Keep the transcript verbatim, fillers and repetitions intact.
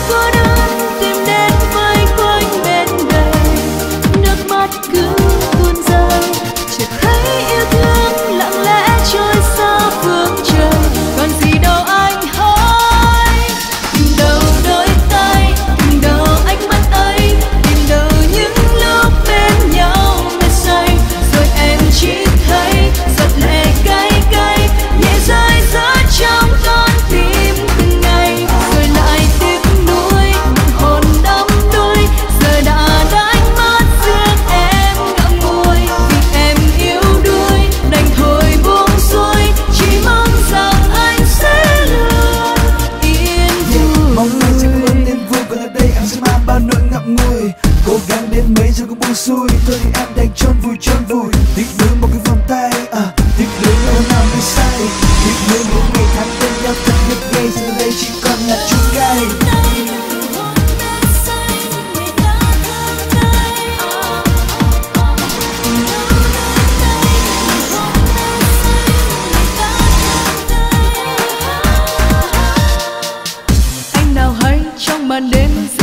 cô đơn tìm đến vây quanh bên đầy, nước mắt cứ tuôn rơi, chợt thấy yêu thương lặng lẽ trôi xa phương trời, còn gì đâu anh hỏi. Tìm đâu đôi tay, tìm đâu ánh mắt ấy, tìm đâu những lúc bên nhau mê say, rồi em chỉ thấy giọt lệ cay cay nhẹ rơi rớt trong con tim từng ngày, rồi lại tiếc nuối hồn đắm đuối, giờ đã đánh mất riêng em ngậm ngùi, vì em yếu đuối đành thôi buông xuôi, chỉ mong rằng anh sẽ luôn yên vui. Mong anh sẽ luôn yên vui, còn ở đây em sẽ mang bao nỗi ngậm ngùi, cố gắng đến mấy rồi cũng buông xuôi, thôi thì em đành chôn vùi chôn vùi, tiếc nuối một cái vòng tay, à tiếc nuối hôm nào mới say, tiếc nuối một ngày tháng bên nhau thật nhịp nhàng, giờ đây chỉ còn là chua cay. Anh nào hay trong màn đêm